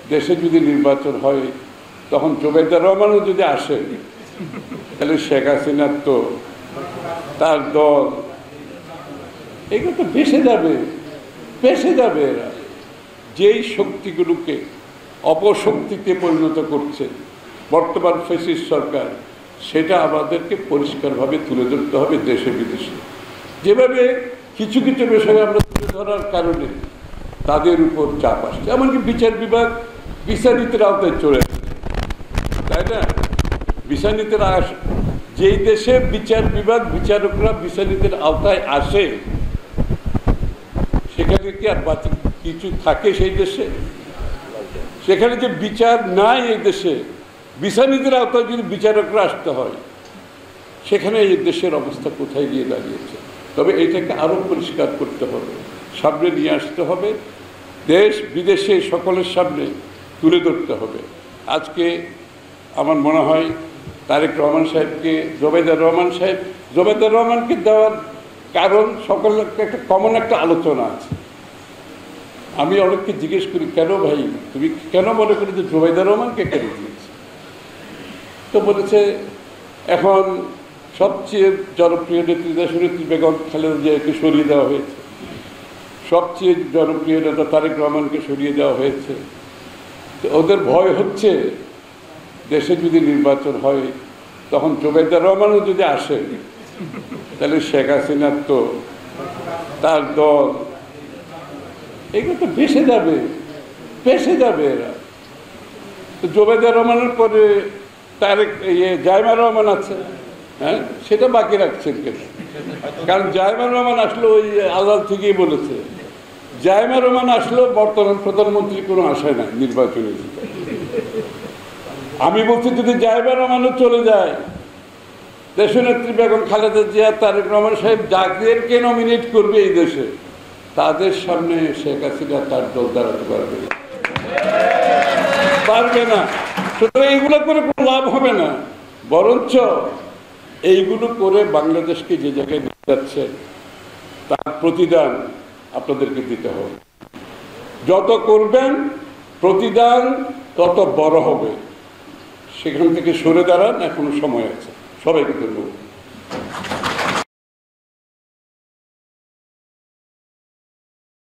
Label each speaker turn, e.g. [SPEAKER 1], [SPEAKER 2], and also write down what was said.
[SPEAKER 1] দেশে যদি নির্বাচন হয় তখন জুবাইদুর রহমানও যদি আসে তাহলে শেখ হাসিনার তো তার দল এগুলো তো ভেসে যাবে এরা যেই শক্তিগুলোকে অপশক্তিতে পরিণত করছে বর্তমান ফ্যাসিস্ট সরকার, সেটা আমাদেরকে পরিষ্কারভাবে তুলে ধরতে হবে দেশে বিদেশে। যেভাবে কিছু কিছু বিষয়ে আমরা তুলে ধরার কারণে তাদের উপর চাপ আসছে, এমনকি বিচার বিভাগ বিচার নীতির আওতায় চলে আসছে, তাই না? বিচার নীতির যেই দেশে বিচার বিভাগ বিচারকরা বিচার নীতির আওতায় আসে সেখানে কি আর কিছু থাকে সেই দেশে? সেখানে যে বিচার নাই এই দেশে, বিচার নীতির আওতায় যদি বিচারকরা আসতে হয়, সেখানে এই দেশের অবস্থা কোথায় গিয়ে দাঁড়িয়েছে? তবে এটাকে আরও পরিষ্কার করতে হবে, সামনে নিয়ে আসতে হবে, দেশ বিদেশে সকলের সামনে তুলে ধরতে হবে। আজকে আমার মনে হয় তারেক রহমান সাহেবকে জুবাইদুর রহমানকে দেওয়ার কারণ সকলের একটা কমন একটা আলোচনা আছে। আমি অনেককে জিজ্ঞেস করি, কেন ভাই তুমি কেন মনে করি যে জুবাইদুর রহমানকে কেন দিয়েছে? তো বলেছে এখন সবচেয়ে জনপ্রিয় নেত্রী দেশনেত্রী বেগম খালেদা জিয়াকে সরিয়ে দেওয়া হয়েছে, সবচেয়ে জনপ্রিয় নেতা তারেক রহমানকে সরিয়ে দেওয়া হয়েছে। তো ওদের ভয় হচ্ছে দেশে যদি নির্বাচন হয় তখন জুবাইদুর রহমানও যদি আসে তাহলে শেখ হাসিনার তো তার দল এগুলো তো ভেসে যাবে এরা। তো জুবাইদুর রহমানের পরে তারেক জাইমা রহমান আছে, হ্যাঁ, সেটা বাকি রাখছেন কেন? কারণ জাইমা রহমান আসলে ওই আলাদা থেকেই বলেছে, জাইমা রহমান আসলেও বর্তমান প্রধানমন্ত্রী কোনো আশায় নাই নির্বাচনে। আমি বলছি যদি জাইমা রহমানও চলে যায়, দেশনেত্রী বেগম খালেদা জিয়া তারেক রহমান সাহেব যাদেরকে নমিনেট করবে এই দেশে, তাদের সামনে শেখ হাসিনা তার দল দাঁড়াতে পারবে না। সুতরাং এইগুলো করে কোনো লাভ হবে না, বরঞ্চ এইগুলো করে বাংলাদেশকে যে জায়গায় নিয়ে যাচ্ছেন তার প্রতিদান আপনাদেরকে দিতে হবে। যত করবেন প্রতিদান তত বড় হবে। সেখান থেকে সরে দাঁড়ান, এখনো সময় আছে। সবাইকে ধন্যবাদ।